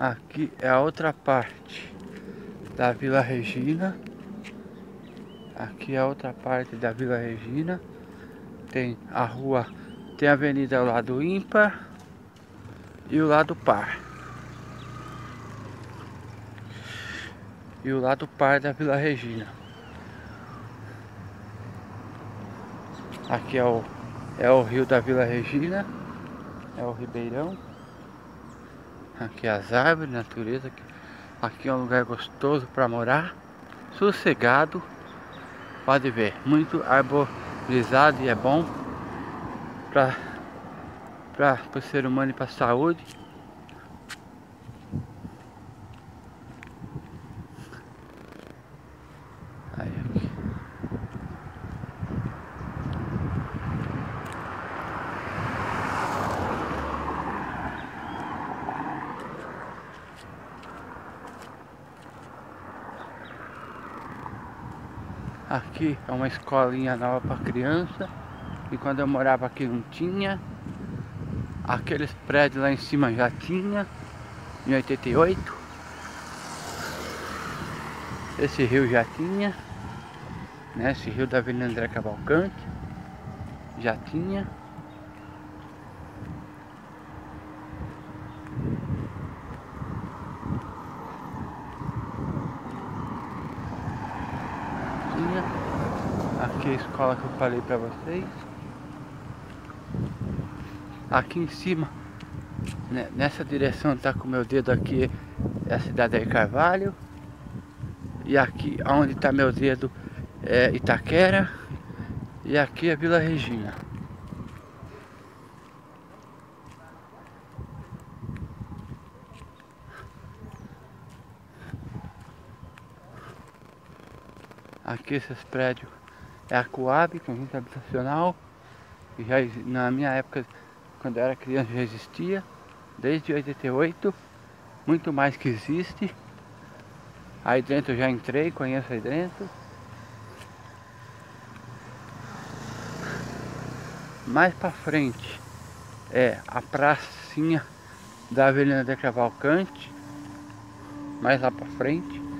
Aqui é a outra parte da Vila Regina. Aqui é a outra parte da Vila Regina. Tem a rua, tem a avenida lá do ímpar e o lado par. E o lado par da Vila Regina. Aqui é o rio da Vila Regina. É o Ribeirão. Aqui as árvores, natureza. Aqui é um lugar gostoso para morar. Sossegado. Pode ver, muito arborizado e é bom para o ser humano e para a saúde. Aí, aqui é uma escolinha nova para criança. E quando eu morava aqui não tinha. Aqueles prédios lá em cima já tinha. Em 88. Esse rio já tinha, né? Esse rio da Avenida André Cavalcante já tinha. Aqui é a escola que eu falei pra vocês. Aqui em cima, né, nessa direção tá com o meu dedo aqui, é a cidade de Carvalho. E aqui onde tá meu dedo é Itaquera. E aqui é Vila Regina. Aqui esses prédios é a Coab, conjunto habitacional. E já, na minha época, quando eu era criança, já existia. Desde 88, muito mais que existe. Aí dentro eu já entrei, conheço aí dentro. Mais pra frente é a pracinha da Avenida de Cavalcante. Mais lá pra frente.